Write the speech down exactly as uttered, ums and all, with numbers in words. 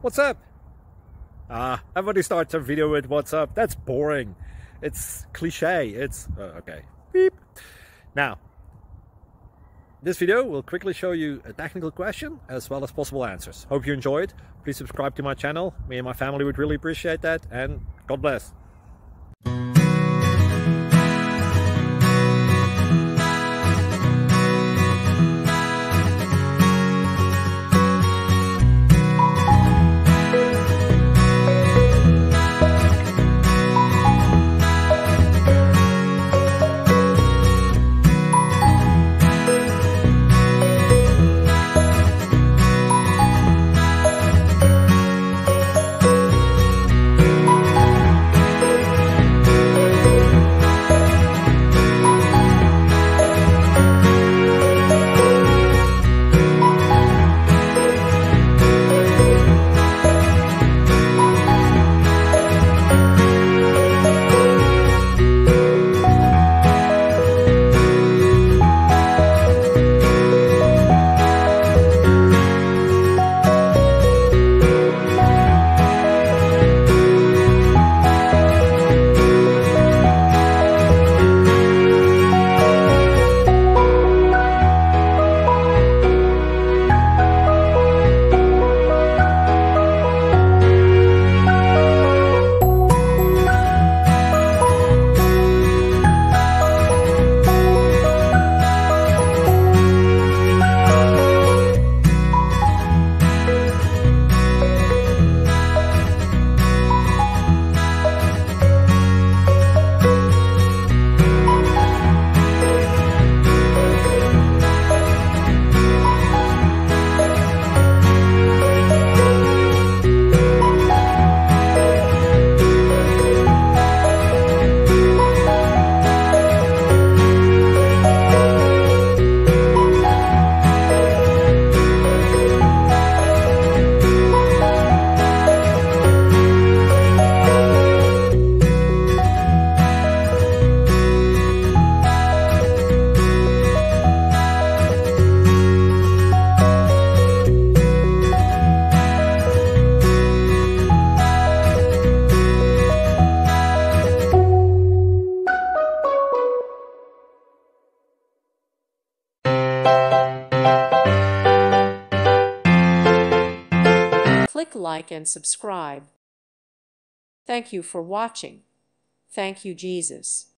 What's up? Ah, everybody starts a video with what's up. That's boring. It's cliche. It's uh, okay. Beep. Now, this video will quickly show you a technical question as well as possible answers. Hope you enjoyed. Please subscribe to my channel. Me and my family would really appreciate that, and God bless. Click like and subscribe. Thank you for watching. Thank you, Jesus.